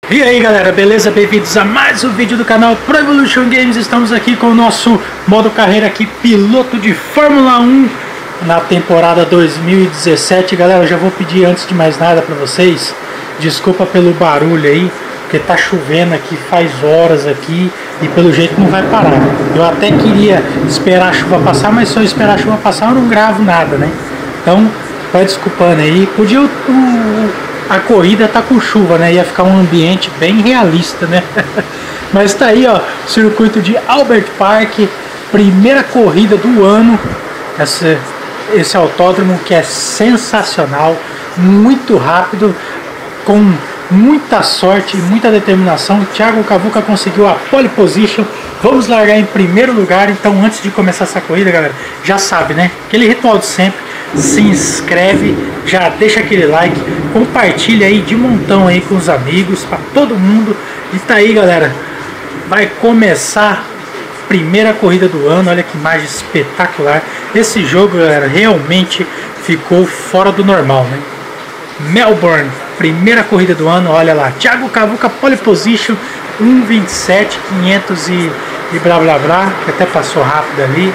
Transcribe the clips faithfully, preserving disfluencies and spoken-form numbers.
E aí galera, beleza? Bem-vindos a mais um vídeo do canal Pro Evolution Games. Estamos aqui com o nosso modo carreira aqui, piloto de Fórmula um na temporada dois mil e dezessete. Galera, eu já vou pedir antes de mais nada para vocês, desculpa pelo barulho aí, porque tá chovendo aqui faz horas aqui e pelo jeito não vai parar. Eu até queria esperar a chuva passar, mas se eu esperar a chuva passar eu não gravo nada, né? Então, vai desculpando aí. Podia o, o a corrida tá com chuva, né? Ia ficar um ambiente bem realista, né? Mas tá aí, ó, circuito de Albert Park, primeira corrida do ano. Esse, esse autódromo que é sensacional, muito rápido, com muita sorte e muita determinação. O Thiago Cavuca conseguiu a pole position. Vamos largar em primeiro lugar. Então, antes de começar essa corrida, galera, já sabe, né? Aquele ritual de sempre. Se inscreve, já deixa aquele like, compartilha aí de montão aí com os amigos, para todo mundo. E tá aí, galera, vai começar a primeira corrida do ano. Olha que imagem espetacular. Esse jogo, galera, realmente ficou fora do normal, né? Melbourne, primeira corrida do ano. Olha lá, Thiago Cavuca, pole position, um vinte e sete, quinhentos e, e blá blá blá, que até passou rápido ali.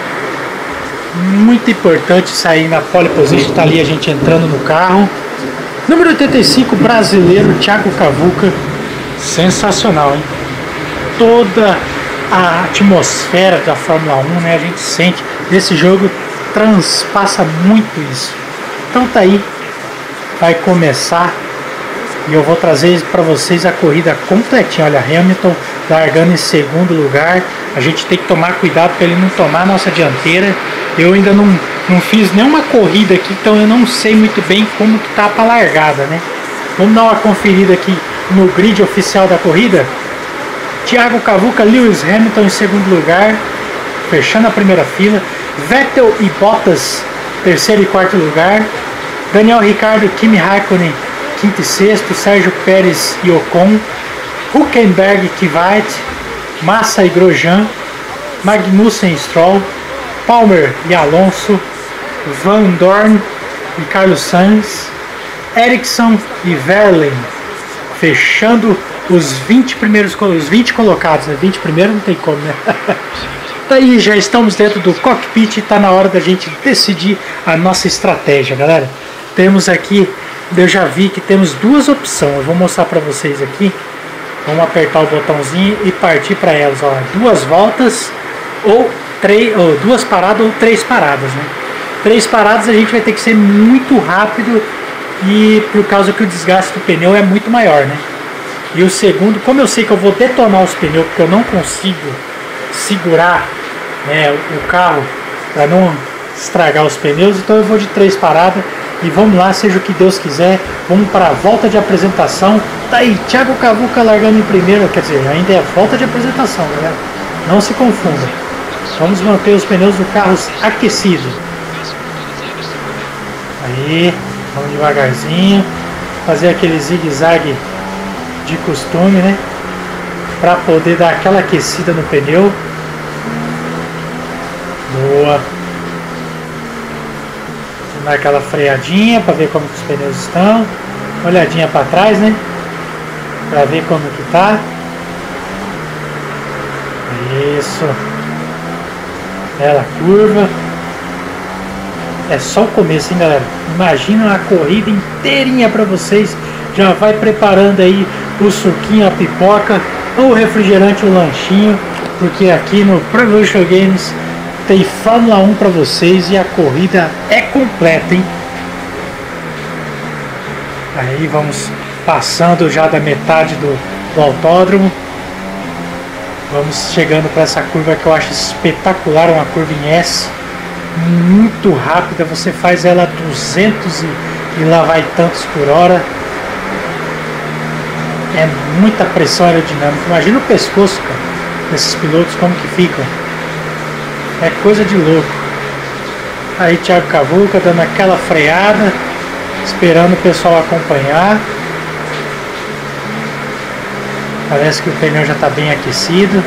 Muito importante sair na pole position. Tá ali a gente entrando no carro. Número oitenta e cinco, brasileiro Thiago Cavuca. Sensacional, hein? Toda a atmosfera da Fórmula um, né? A gente sente. Esse jogo transpassa muito isso. Então tá aí. Vai começar. E eu vou trazer para vocês a corrida completinha. Olha, Hamilton largando em segundo lugar. A gente tem que tomar cuidado para ele não tomar a nossa dianteira. Eu ainda não, não fiz nenhuma corrida aqui, então eu não sei muito bem como que tá a largada, né? Vamos dar uma conferida aqui no grid oficial da corrida. Thiago Cavuca, Lewis Hamilton em segundo lugar, fechando a primeira fila. Vettel e Bottas, terceiro e quarto lugar. Daniel Ricciardo, Kimi Raikkonen, quinto e sexto. Sérgio Pérez e Ocon. Hülkenberg, Kvyat, Massa e Grosjean. Magnussen e Stroll. Palmer e Alonso, Van Dorn e Carlos Sainz, Ericsson e Verlaine, fechando os vinte primeiros, os vinte colocados, né? vinte primeiros não tem como, né? Daí já estamos dentro do cockpit, está na hora da gente decidir a nossa estratégia, galera. Temos aqui, eu já vi que temos duas opções, eu vou mostrar para vocês aqui. Vamos apertar o botãozinho e partir para elas, ó, duas voltas ou Três, ou duas paradas ou três paradas, né? Três paradas a gente vai ter que ser muito rápido, e por causa que o desgaste do pneu é muito maior, né? E o segundo, como eu sei que eu vou detonar os pneus, porque eu não consigo segurar, né, o carro para não estragar os pneus, então eu vou de três paradas. E vamos lá, seja o que Deus quiser. Vamos para a volta de apresentação. Tá aí, Thiago Cavuca largando em primeiro, quer dizer, ainda é volta de apresentação, galera. Não se confunda. Vamos manter os pneus do carro aquecidos. Aí, vamos devagarzinho. Fazer aquele zigue-zague de costume, né? Para poder dar aquela aquecida no pneu. Boa. Vamos dar aquela freadinha para ver como que os pneus estão. Olhadinha para trás, né? Para ver como que tá. Isso. Ela curva. É só o começo, hein, galera? Imagina a corrida inteirinha para vocês. Já vai preparando aí o suquinho, a pipoca, ou o refrigerante, o lanchinho, porque aqui no Pro Evolution Games tem Fórmula um para vocês e a corrida é completa, hein? Aí vamos passando já da metade do, do autódromo. Vamos chegando para essa curva que eu acho espetacular, uma curva em S, muito rápida, você faz ela a duzentos e, e lá vai tantos por hora. É muita pressão aerodinâmica, imagina o pescoço, cara, desses pilotos como que ficam, é coisa de louco. Aí Thiago Cavuca dando aquela freada, esperando o pessoal acompanhar. Parece que o pneu já está bem aquecido.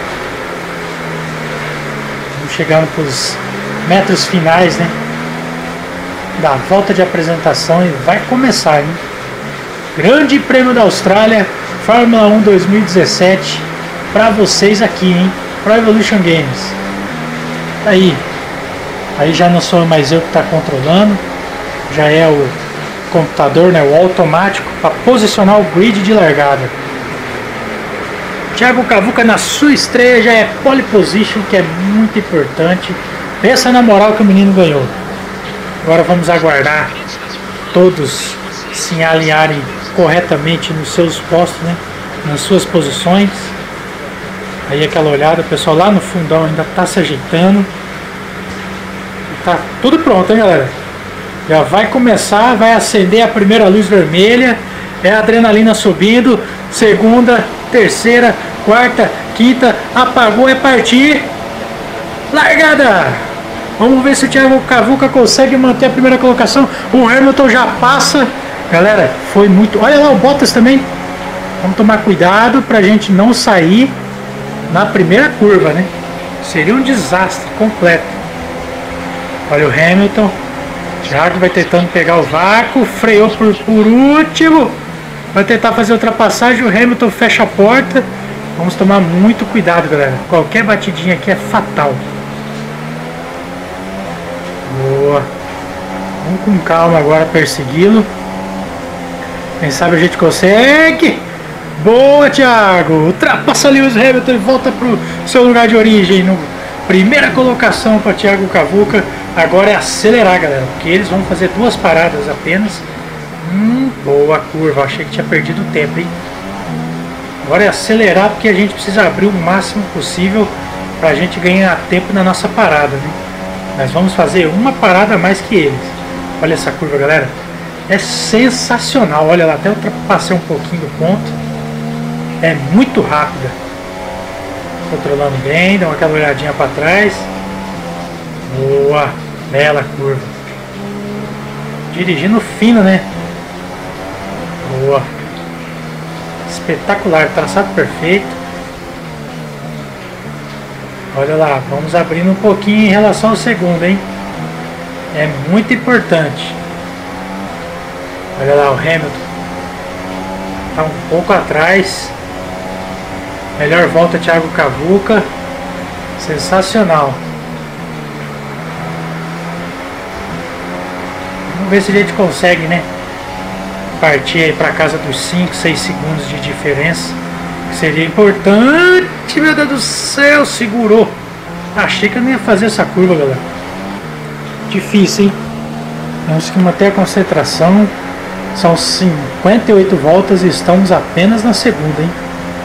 Vamos chegando para os metros finais, né, da volta de apresentação, e vai começar, hein? Grande Prêmio da Austrália, Fórmula um dois mil e dezessete para vocês aqui, hein? Pro Evolution Games. Aí, aí já não sou mais eu que está controlando, já é o computador, né? O automático para posicionar o grid de largada. Thiago Cavuca na sua estreia já é pole position, que é muito importante. Pensa na moral que o menino ganhou. Agora vamos aguardar todos se alinharem corretamente nos seus postos, né? Nas suas posições. Aí aquela olhada, o pessoal lá no fundão ainda está se ajeitando. Tá tudo pronto, hein, galera? Já vai começar, vai acender a primeira luz vermelha. É a adrenalina subindo. Segunda, terceira, quarta, quinta. Apagou, é partir. Largada! Vamos ver se o Thiago Cavuca consegue manter a primeira colocação. O Hamilton já passa. Galera, foi muito... Olha lá o Bottas também. Vamos tomar cuidado pra gente não sair na primeira curva, né? Seria um desastre completo. Olha o Hamilton. Thiago vai tentando pegar o vácuo. Freou por, por último. Vai tentar fazer ultrapassagem. O Hamilton fecha a porta. Vamos tomar muito cuidado, galera. Qualquer batidinha aqui é fatal. Boa. Vamos com calma agora persegui-lo. Quem sabe a gente consegue. Boa, Thiago. Ultrapassa Lewis Hamilton e volta para o seu lugar de origem. No primeira colocação para Thiago Cavuca. Agora é acelerar, galera, porque eles vão fazer duas paradas apenas. Hum, boa curva. Achei que tinha perdido tempo, hein? Agora é acelerar, porque a gente precisa abrir o máximo possível para a gente ganhar tempo na nossa parada, né? Nós vamos fazer uma parada a mais que eles. Olha essa curva, galera. É sensacional. Olha lá, até eu ultrapassei um pouquinho do ponto. É muito rápida. Controlando bem, dá aquela olhadinha para trás. Boa, bela curva. Dirigindo fino, né? Boa. Espetacular, traçado perfeito. Olha lá, vamos abrindo um pouquinho em relação ao segundo, hein? É muito importante. Olha lá o Hamilton. Tá um pouco atrás. Melhor volta Thiago Cavuca. Sensacional. Vamos ver se a gente consegue, né? Partir aí para casa dos cinco, seis segundos de diferença. Que seria importante. Meu Deus do céu, segurou. Achei que eu não ia fazer essa curva, galera. Difícil, hein? Temos que manter a concentração. São cinquenta e oito voltas e estamos apenas na segunda, hein?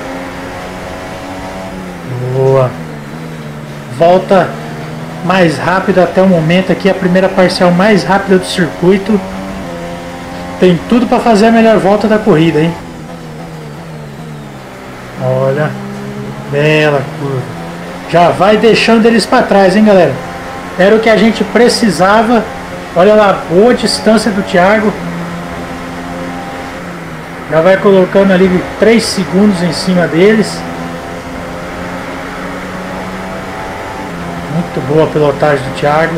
Boa. Volta mais rápida até o momento aqui. A primeira parcial mais rápida do circuito. Tem tudo para fazer a melhor volta da corrida, hein? Olha. Bela curva. Já vai deixando eles para trás, hein, galera? Era o que a gente precisava. Olha lá, boa distância do Thiago. Já vai colocando ali três segundos em cima deles. Muito boa a pilotagem do Thiago.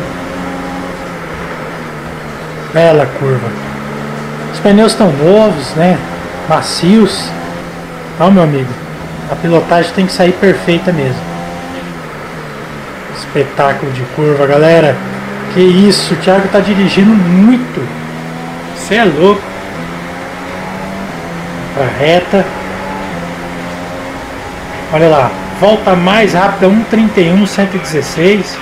Bela curva. Os pneus estão novos, né? Macios. Ó, meu amigo. A pilotagem tem que sair perfeita mesmo. Espetáculo de curva, galera. Que isso, o Thiago tá dirigindo muito. Você é louco. Pra reta. Olha lá. Volta mais rápida, um trinta e um, cento e dezesseis.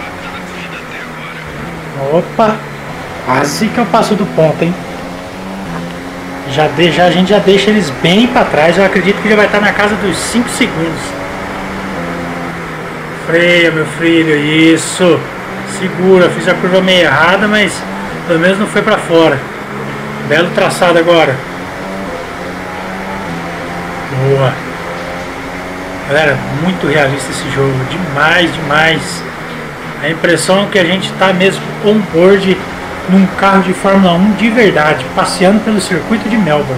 Opa. Quase que eu passo do ponto, hein? Já, de, já, a gente já deixa eles bem para trás. Eu acredito que já vai estar na casa dos cinco segundos. Freia, meu filho, isso. Segura, fiz a curva meio errada, mas pelo menos não foi para fora. Belo traçado agora. Boa. Galera, muito realista esse jogo. Demais, demais. A impressão é que a gente está mesmo on-board num carro de Fórmula um de verdade, passeando pelo circuito de Melbourne.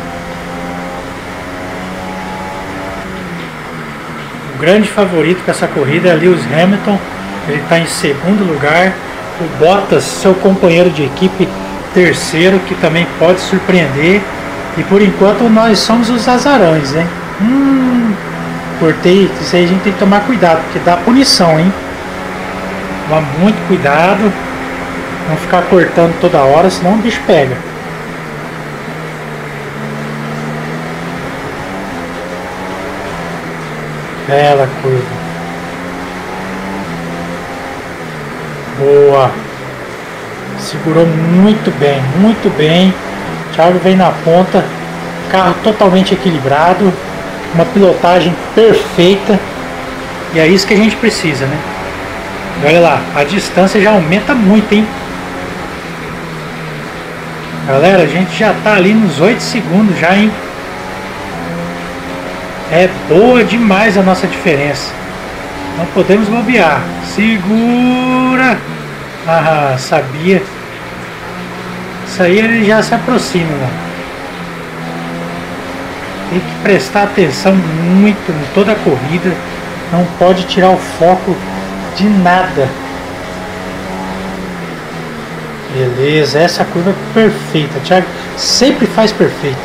O grande favorito para essa corrida é Lewis Hamilton. Ele está em segundo lugar. O Bottas, seu companheiro de equipe, terceiro, que também pode surpreender. E por enquanto nós somos os azarões, hein? Hum, cortei, isso aí a gente tem que tomar cuidado, porque dá punição, hein? Tomar muito cuidado, não ficar cortando toda hora, senão o bicho pega. Bela curva. Boa. Segurou muito bem, muito bem. Thiago vem na ponta, carro totalmente equilibrado, uma pilotagem perfeita, e é isso que a gente precisa, né? E olha lá, a distância já aumenta muito, hein? Galera, a gente já tá ali nos oito segundos já, hein? É boa demais a nossa diferença. Não podemos bobear. Segura! Ah, sabia. Isso aí ele já se aproxima, né? Tem que prestar atenção muito em toda a corrida. Não pode tirar o foco de nada. Beleza, essa curva é perfeita. Thiago sempre faz perfeito.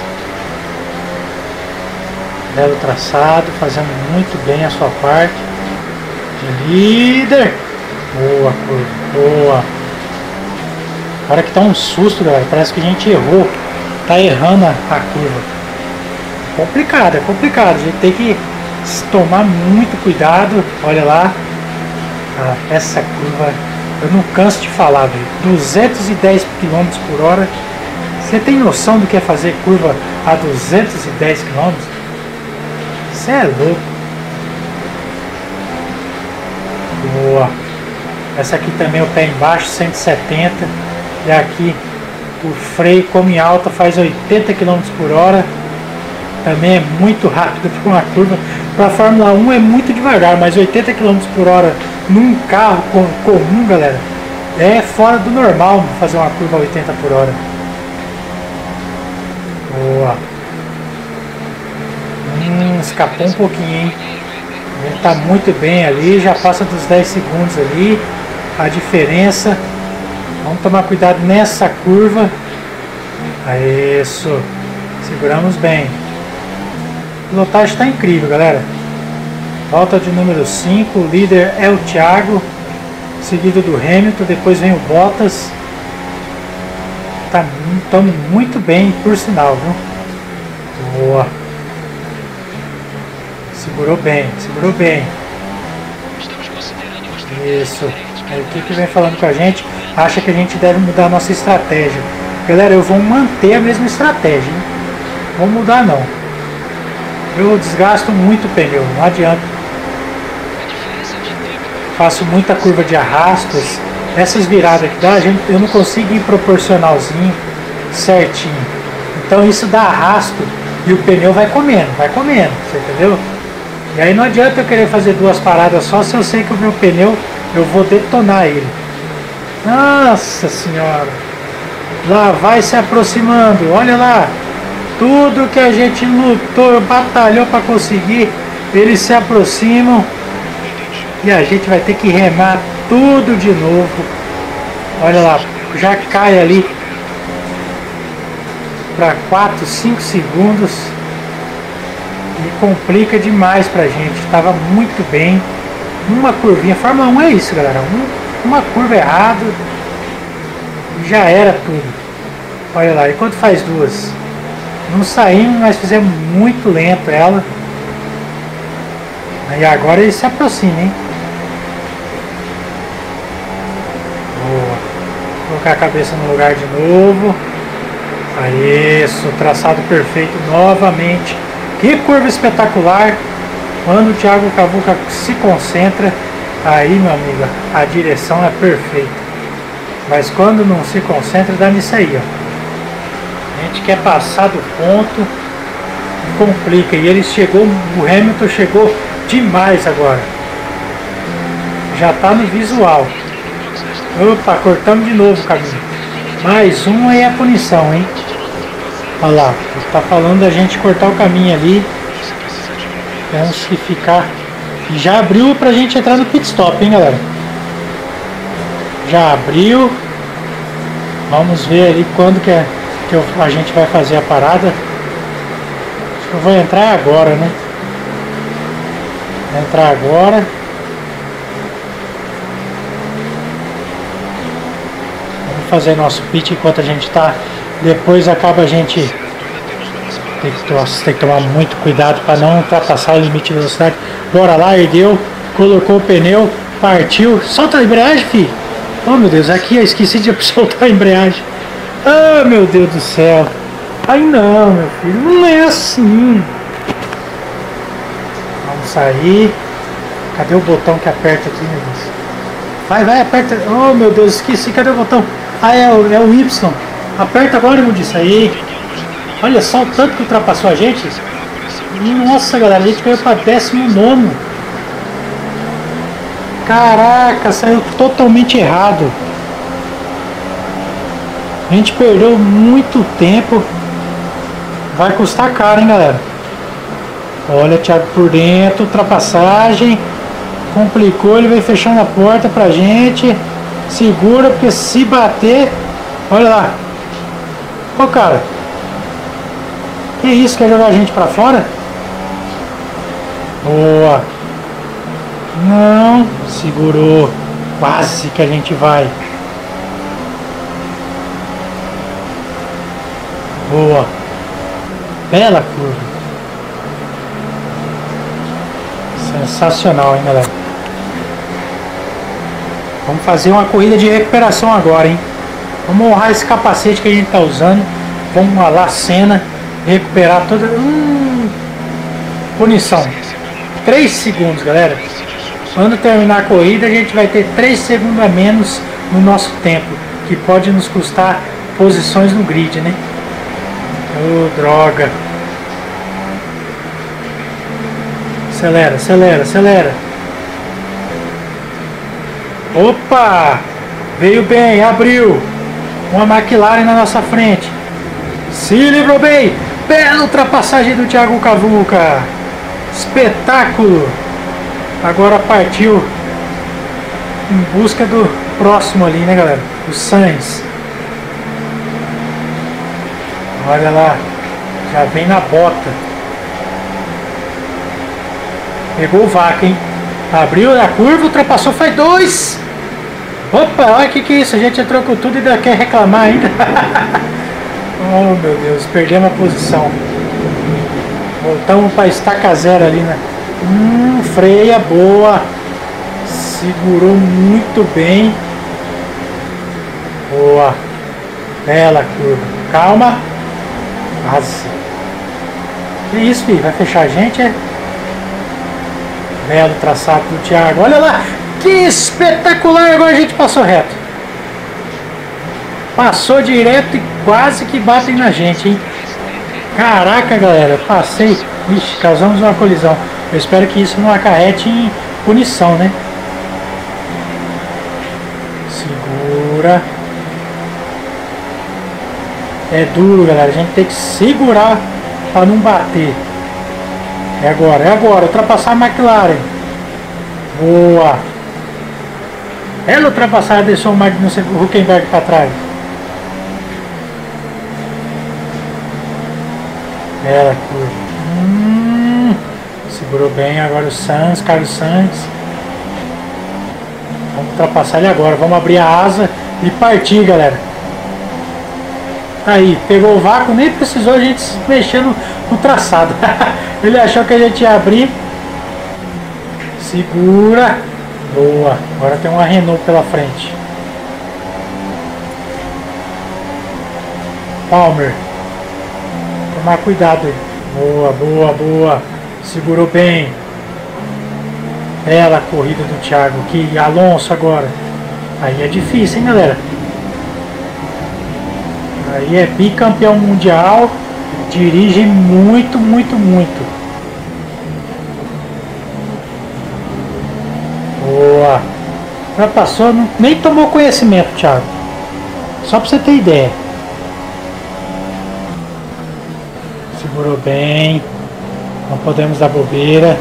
Belo traçado, fazendo muito bem a sua parte. De líder. Boa curva, boa. Agora que tá um susto, galera. Parece que a gente errou. Tá errando a, a curva. Complicado, é complicado. A gente tem que tomar muito cuidado. Olha lá. Ah, essa curva, eu não canso de falar, velho. duzentos e dez quilômetros por hora. Você tem noção do que é fazer curva a duzentos e dez quilômetros? Você é louco. Boa. Essa aqui também o pé embaixo, cento e setenta. E aqui o freio, como em alta, faz oitenta quilômetros por hora. Também é muito rápido para uma curva. Para a Fórmula um é muito devagar, mas oitenta quilômetros por hora num carro comum, galera, é fora do normal fazer uma curva a oitenta por hora. Boa. Hum, escapou um pouquinho, hein? Ele tá muito bem ali, já passa dos dez segundos ali. A diferença. Vamos tomar cuidado nessa curva. Isso. Seguramos bem. A pilotagem está incrível, galera. Volta de número cinco. O líder é o Thiago, seguido do Hamilton. Depois vem o Bottas. Estamos muito bem, por sinal, viu? Boa. Segurou bem, segurou bem. Isso. A equipe vem falando com a gente. Acha que a gente deve mudar a nossa estratégia. Galera, eu vou manter a mesma estratégia, hein? Não vou mudar não. Eu desgasto muito o pneu, não adianta. Faço muita curva de arrastos. Essas viradas que dá, gente, eu não consigo ir proporcionalzinho, certinho. Então isso dá arrasto e o pneu vai comendo, vai comendo, você entendeu? E aí não adianta eu querer fazer duas paradas só se eu sei que o meu pneu, eu vou detonar ele. Nossa senhora. Lá vai se aproximando, olha lá. Tudo que a gente lutou, batalhou para conseguir, eles se aproximam. E a gente vai ter que remar tudo de novo. Olha lá, já cai ali para quatro, cinco segundos. E complica demais pra gente. Tava muito bem. Uma curvinha. Fórmula um é isso, galera. Um, uma curva errada. Já era tudo. Olha lá, enquanto faz duas. Não saímos, mas fizemos muito lento ela. E agora ele se aproxima, hein? Boa. Colocar a cabeça no lugar de novo. Aí, isso, traçado perfeito novamente. Que curva espetacular. Quando o Thiago Cavuca se concentra, aí, meu amigo, a direção é perfeita. Mas quando não se concentra, dá nisso aí, ó. A gente quer passar do ponto, complica. E ele chegou, o Hamilton chegou demais agora. Já tá no visual. Opa, cortamos de novo o caminho. Mais um e a punição, hein? Olha lá, tá falando da gente cortar o caminho ali. Temos que ficar. E já abriu pra gente entrar no pit stop, hein, galera? Já abriu. Vamos ver ali quando que, é, que a gente vai fazer a parada. Eu vou entrar agora, né? Vou entrar agora. Vamos fazer nosso pit enquanto a gente tá. Depois acaba a gente. Tem que, nossa, tem que tomar muito cuidado para não ultrapassar o limite de velocidade. Bora lá, ergueu, colocou o pneu, partiu. Solta a embreagem, filho. Oh meu Deus, aqui eu esqueci de soltar a embreagem. Ah, meu Deus do céu. Ai não, meu filho, não é assim. Vamos sair. Cadê o botão que aperta aqui, meu Deus? Vai, vai, aperta. Oh meu Deus, esqueci, cadê o botão? Ah, é o, é o Y. Aperta agora, meu Deus, aí. Olha só o tanto que ultrapassou a gente. Nossa, galera, a gente veio para décimo nono. Caraca, saiu totalmente errado. A gente perdeu muito tempo. Vai custar caro, hein, galera. Olha, Thiago por dentro, ultrapassagem. Complicou, ele veio fechando a porta pra gente. Segura, porque se bater... Olha lá. Ô, cara. Que isso, quer jogar a gente pra fora? Boa. Não, segurou. Quase que a gente vai. Boa. Bela curva. Sensacional, hein, galera. Vamos fazer uma corrida de recuperação agora, hein. Vamos honrar esse capacete que a gente tá usando. Vamos lá, cena. Recuperar toda... Hum, punição. três segundos, galera. Quando terminar a corrida, a gente vai ter três segundos a menos no nosso tempo, que pode nos custar posições no grid, né? Oh, droga. Acelera, acelera, acelera. Opa! Veio bem, abriu. Uma McLaren na nossa frente. Se livrou bem. Bela ultrapassagem do Thiago Cavuca. Espetáculo. Agora partiu em busca do próximo ali, né, galera? O Sainz. Olha lá. Já vem na bota. Pegou o vácuo, hein? Abriu a curva, ultrapassou, faz dois. Opa, olha o que que é isso. A gente entrou com tudo e ainda quer reclamar ainda. Oh, meu Deus, perdemos a posição. Voltamos para estaca zero ali, né? Hum, freia, boa. Segurou muito bem. Boa. Bela curva. Calma. Quase. Que isso, filho? Vai fechar a gente, é? Belo traçado do Thiago. Olha lá. Que espetacular. Agora a gente passou reto. Passou direto e quase que batem na gente, hein? Caraca, galera. Passei. Ixi, causamos uma colisão. Eu espero que isso não acarrete em punição, né? Segura. É duro, galera. A gente tem que segurar para não bater. É agora, é agora. Ultrapassar a McLaren. Boa. Ela ultrapassar deixou o Magnussen, o Huckenberg para trás. Bela curva. Hum, segurou bem agora o Sainz, Carlos Sainz. Vamos ultrapassar ele agora. Vamos abrir a asa e partir, galera. Aí, pegou o vácuo, nem precisou a gente mexer no, no traçado. Ele achou que a gente ia abrir. Segura. Boa. Agora tem uma Renault pela frente. Palmer. Tomar cuidado aí. Boa, boa, boa. Segurou bem. Bela corrida do Thiago. Que Alonso agora. Aí é difícil, hein, galera? Aí é bicampeão mundial. Dirige muito, muito, muito. Boa. Já passou, não, nem tomou conhecimento, Thiago. Só pra você ter ideia. Segurou bem. Não podemos dar bobeira.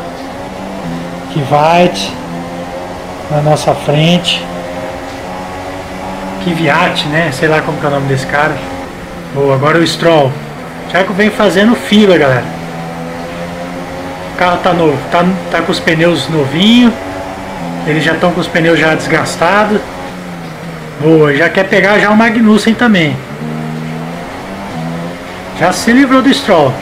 Kvyat na nossa frente. Kvyat, né? Sei lá como que é o nome desse cara. Boa, agora o Stroll. Thiago vem fazendo fila, galera. carro tá novo, tá, tá com os pneus novinhos. Eles já estão com os pneus já desgastados. Boa, já quer pegar já o Magnussen também. Já se livrou do Stroll.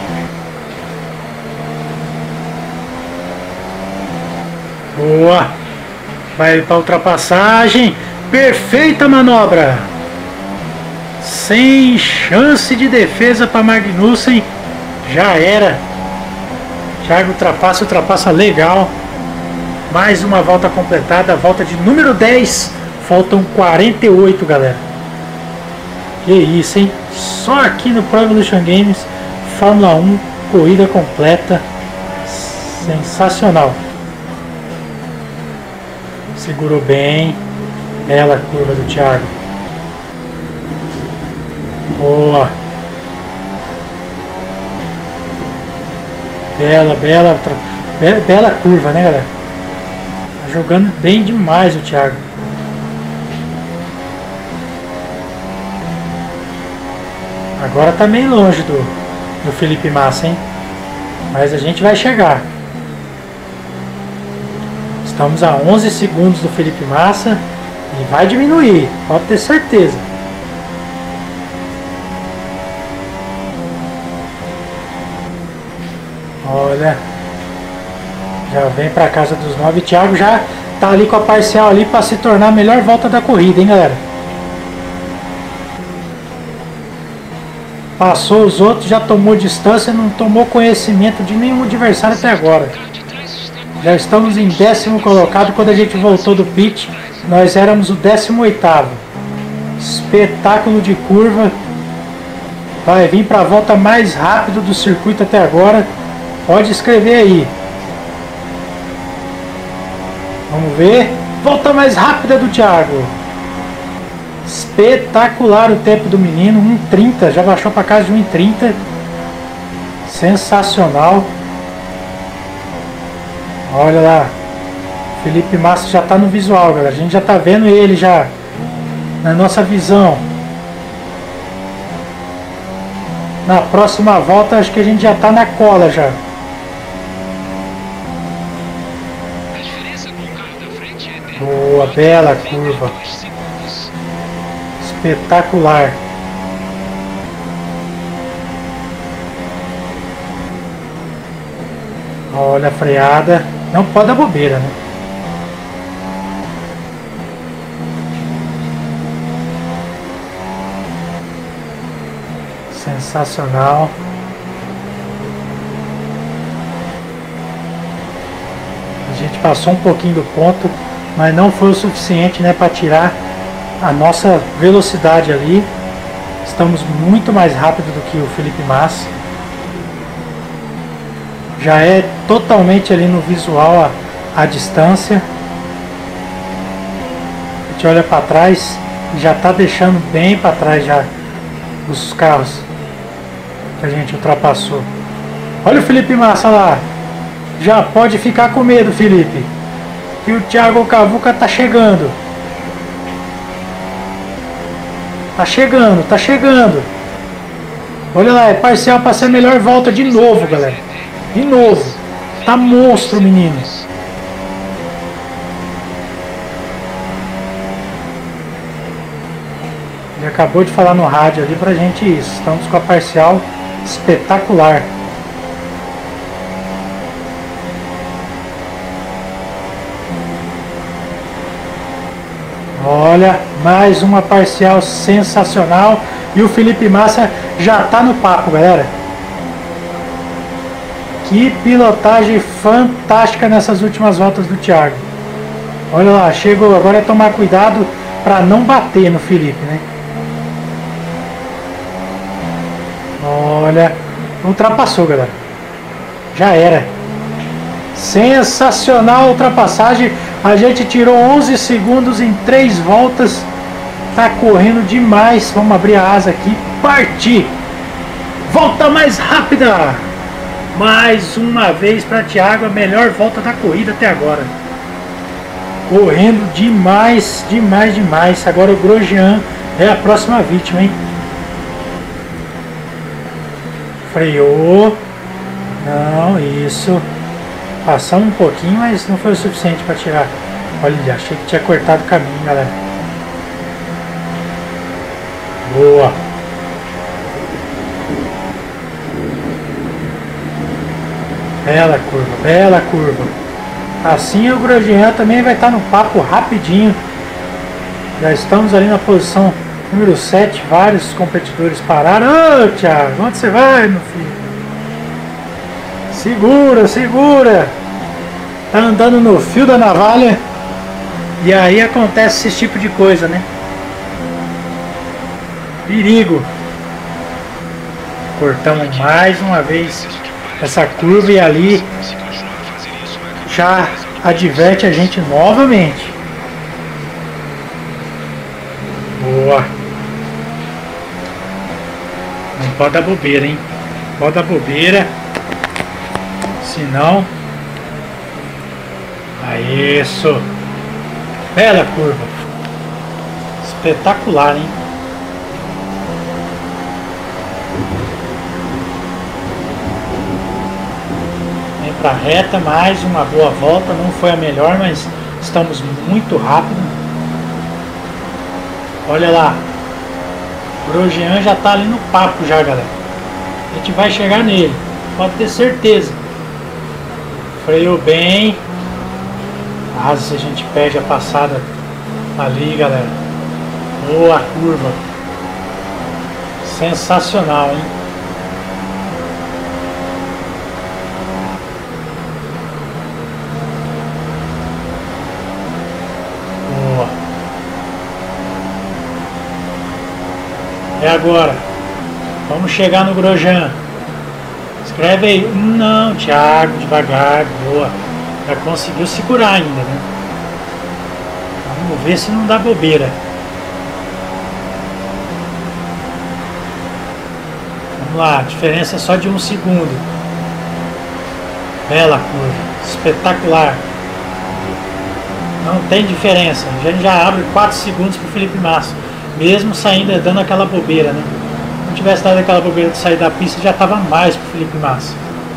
Boa. Vai para ultrapassagem. Perfeita manobra. Sem chance de defesa para Magnussen. Já era. Thiago ultrapassa, ultrapassa legal. Mais uma volta completada. Volta de número dez. Faltam quarenta e oito, galera. Que isso, hein? Só aqui no Pro Evolution Games. Fórmula um. Corrida completa. Sensacional. Segurou bem. Bela curva do Thiago. Boa. Bela, bela, bela, bela curva, né, galera? Tá jogando bem demais o Thiago. Agora tá meio longe do, do Felipe Massa, hein? Mas a gente vai chegar. Estamos a onze segundos do Felipe Massa e vai diminuir, pode ter certeza. Olha, já vem para casa dos nove. Thiago já tá ali com a parcial ali para se tornar a melhor volta da corrida, hein, galera? Passou os outros, já tomou distância, não tomou conhecimento de nenhum adversário até agora. Já estamos em décimo colocado. Quando a gente voltou do pit, nós éramos o décimo oitavo. Espetáculo de curva. Vai vir para a volta mais rápida do circuito até agora. Pode escrever aí. Vamos ver. Volta mais rápida do Thiago. Espetacular o tempo do menino. um e trinta. Já baixou para casa de um e trinta. Sensacional. Olha lá. Felipe Massa já está no visual, galera. A gente já está vendo ele já na nossa visão. Na próxima volta acho que a gente já está na cola já. Boa, bela curva. Espetacular. Olha a freada. Não pode dar bobeira, né? Sensacional. A gente passou um pouquinho do ponto, mas não foi o suficiente, né, para tirar a nossa velocidade ali. Estamos muito mais rápido do que o Felipe Massa. Já é totalmente ali no visual a, a distância. A gente olha para trás e já está deixando bem para trás já os carros que a gente ultrapassou. Olha o Felipe Massa lá. Já pode ficar com medo, Felipe, que o Thiago Cavuca tá chegando. Tá chegando, tá chegando. Olha lá, é parcial para ser a melhor volta de novo, galera. De novo. Tá monstro, meninos. Ele acabou de falar no rádio ali pra gente isso. Estamos com a parcial espetacular. Olha, mais uma parcial sensacional. E o Felipe Massa já tá no papo, galera. Que pilotagem fantástica nessas últimas voltas do Thiago. Olha lá, chegou. Agora é tomar cuidado para não bater no Felipe, né? Olha, ultrapassou, galera. Já era. Sensacional a ultrapassagem. A gente tirou onze segundos em três voltas. Tá correndo demais. Vamos abrir a asa aqui. Partir. Volta mais rápida. Mais uma vez para Thiago. A melhor volta da corrida até agora. Correndo demais, demais, demais. Agora o Grosjean é a próxima vítima, hein? Freou. Não, isso. Passamos um pouquinho, mas não foi o suficiente para tirar. Olha, achei que tinha cortado o caminho, galera. Boa. Bela curva, bela curva. Assim o Grosjean também vai estar no papo rapidinho. Já estamos ali na posição número sete. Vários competidores pararam. Ô, Thiago, onde você vai, meu filho? Segura, segura. Tá andando no fio da navalha. E aí acontece esse tipo de coisa, né? Perigo. Cortamos mais uma vez essa curva e ali já adverte a gente novamente. Boa. Não pode dar bobeira, hein? Pode dar bobeira. Senão. Aí, isso. Bela curva. Espetacular, hein? Vem pra reta, mais uma boa volta. Não foi a melhor, mas estamos muito rápido. Olha lá. O Grosjean já tá ali no papo já, galera. A gente vai chegar nele. Pode ter certeza. Freou bem. Quase a gente perde a passada ali, galera. Boa curva. Sensacional, hein? Boa. É agora. Vamos chegar no Grosjean. Escreve aí. Não, Thiago, devagar. Boa. Já conseguiu segurar ainda, né? Vamos ver se não dá bobeira. Vamos lá, a diferença é só de um segundo. Bela curva, espetacular. Não tem diferença. A gente já abre quatro segundos para o Felipe Massa, mesmo saindo, dando aquela bobeira, né? Se não tivesse dado aquela bobeira de sair da pista, já estava mais para o Felipe Massa.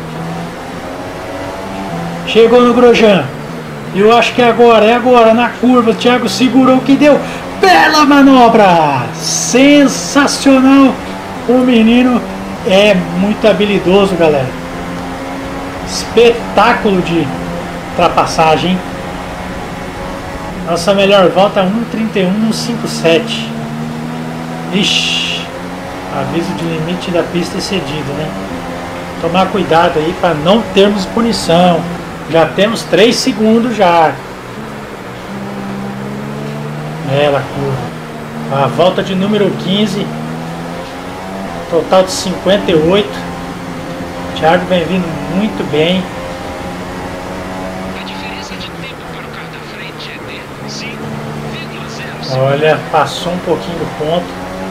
Chegou no Grosjean. Eu acho que é agora, é agora, na curva. O Thiago segurou, que deu. Bela manobra! Sensacional! O menino é muito habilidoso, galera. Espetáculo de ultrapassagem, hein? Nossa melhor volta é um trinta e um cinquenta e sete. Ixi, aviso de limite da pista excedido, né? Tomar cuidado aí para não termos punição. Já temos três segundos já. Bela curva. A volta de número quinze. Total de cinquenta e oito. Thiago vem vindo muito bem. A diferença de tempo para o carro da frente é de cinco vírgula zero. Olha, passou um pouquinho do ponto.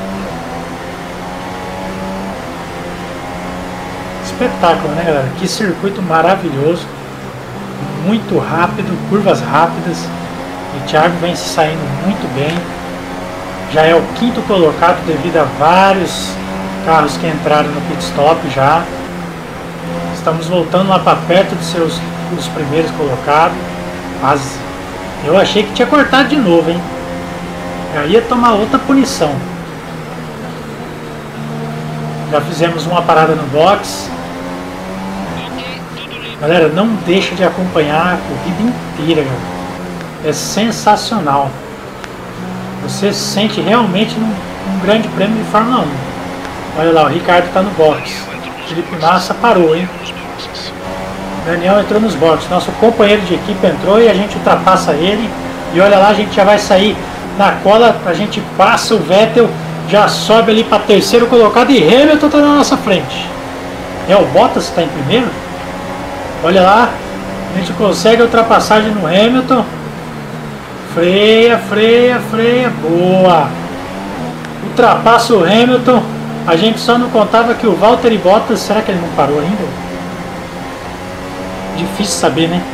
Espetáculo, né, galera? Que circuito maravilhoso. Muito rápido, curvas rápidas. E o Thiago vem se saindo muito bem. Já é o quinto colocado devido a vários carros que entraram no pit stop já. Estamos voltando lá para perto dos seus dos primeiros colocados. Quase. Eu achei que tinha cortado de novo, hein? Já ia tomar outra punição. Já fizemos uma parada no box. Galera, não deixa de acompanhar a corrida inteira, galera. É sensacional. Você se sente realmente num, num grande prêmio de Fórmula um. Olha lá, o Ricardo está no box. Felipe Massa parou, hein? Daniel entrou nos boxes. Nosso companheiro de equipe entrou e a gente ultrapassa ele. E olha lá, a gente já vai sair na cola. A gente passa o Vettel, já sobe ali para terceiro colocado e Hamilton está na nossa frente. É o Bottas que está em primeiro? Olha lá, a gente consegue a ultrapassagem no Hamilton. Freia, freia, freia. Boa. Ultrapassa o Hamilton. A gente só não contava que o Valtteri Bottas... Será que ele não parou ainda? Difícil saber, né?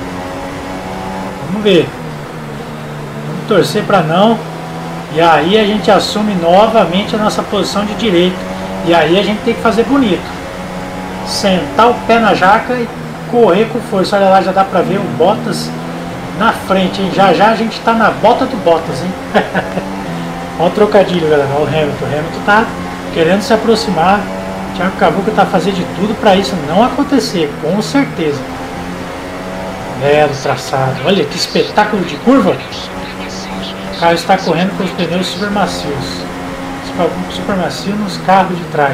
Vamos ver. Vamos torcer para não. E aí a gente assume novamente a nossa posição de direito. E aí a gente tem que fazer bonito. Sentar o pé na jaca e correr com força. Olha lá, já dá pra ver o Bottas na frente, hein? Já já a gente tá na bota do Bottas, hein? Olha o trocadilho, galera. Olha o Hamilton. O Hamilton tá querendo se aproximar. O Thiago Cavuca tá fazendo de tudo para isso não acontecer, com certeza. Belo traçado. Olha que espetáculo de curva. O carro está correndo com os pneus super macios. Super macio nos carros de trás.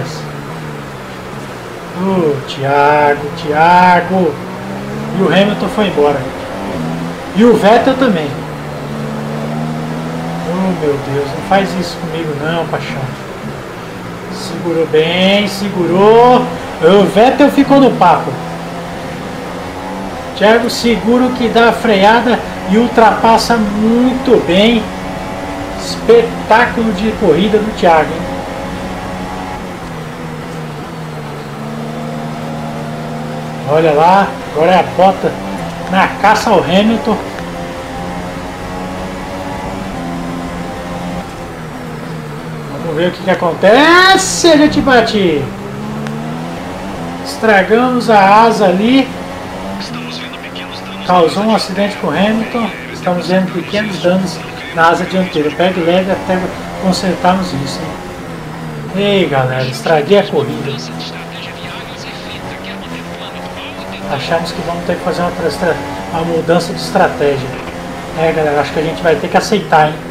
Oh, Thiago, Thiago. E o Hamilton foi embora. E o Vettel também. Oh, meu Deus, não faz isso comigo não, paixão. Segurou bem, segurou. O Vettel ficou no papo. Thiago segura o que dá a freada e ultrapassa muito bem. Espetáculo de corrida do Thiago, hein? Olha lá, agora é a bota na caça ao Hamilton. Vamos ver o que, que acontece. A gente bate. Estragamos a asa ali. Causou um acidente com o Hamilton. Estamos vendo pequenos danos na asa dianteira. Pegue leve até consertarmos isso, hein? Ei, galera, estraguei a corrida. Achamos que vamos ter que fazer uma, uma mudança de estratégia. É, galera, acho que a gente vai ter que aceitar, hein?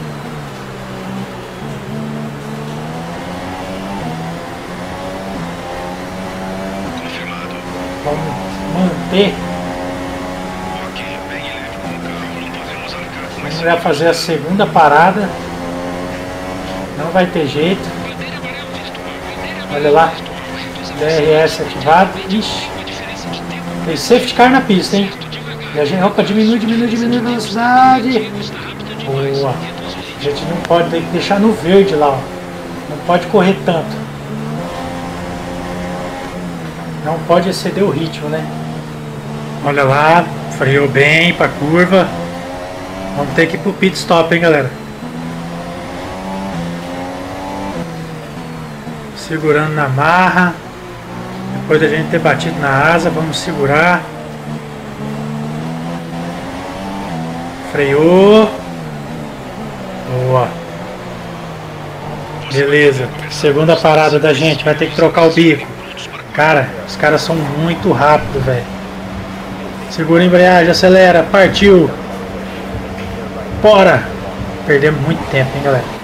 Vamos manter. Vamos já fazer a segunda parada. Não vai ter jeito. Olha lá. D R S ativado. Ixi. Tem safety car na pista, hein? E a gente, opa, diminui, diminui, diminui a velocidade. Boa. A gente não pode, tem que deixar no verde lá, ó. Não pode correr tanto. Não pode exceder o ritmo, né? Olha lá, freou bem pra curva. Vamos ter que ir pro pit stop, hein, galera? Segurando na marra. Depois da gente ter batido na asa, vamos segurar. Freou. Boa. Beleza. Segunda parada da gente. Vai ter que trocar o bico. Cara, os caras são muito rápidos, velho. Segura a embreagem, acelera. Partiu. Bora. Perdemos muito tempo, hein, galera.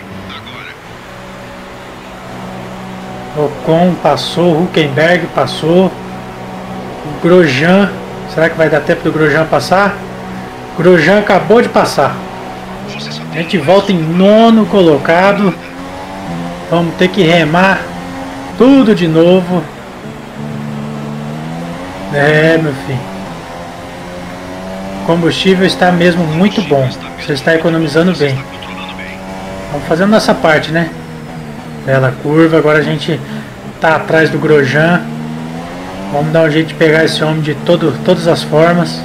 Ocon passou, Hülkenberg passou, o Grosjean, será que vai dar tempo do Grosjean passar? Grosjean acabou de passar. A gente volta em nono colocado. Vamos ter que remar tudo de novo. É, meu filho. O combustível está mesmo muito bom. Você está economizando bem. Vamos fazendo nossa parte, né? Bela curva, agora a gente tá atrás do Grosjean. Vamos dar um jeito de pegar esse homem de todo, todas as formas.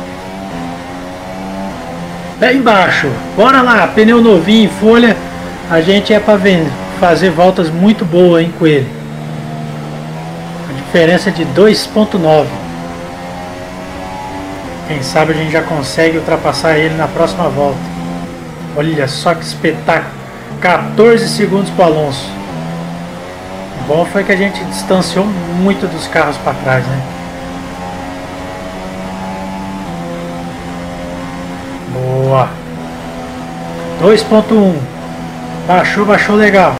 Pé embaixo, bora lá, pneu novinho, folha. A gente é para fazer voltas muito boas, hein, com ele. A diferença é de dois ponto nove. Quem sabe a gente já consegue ultrapassar ele na próxima volta. Olha só que espetáculo. quatorze segundos para o Alonso. O bom foi que a gente distanciou muito dos carros para trás, né? Boa. dois ponto um. Baixou, baixou legal.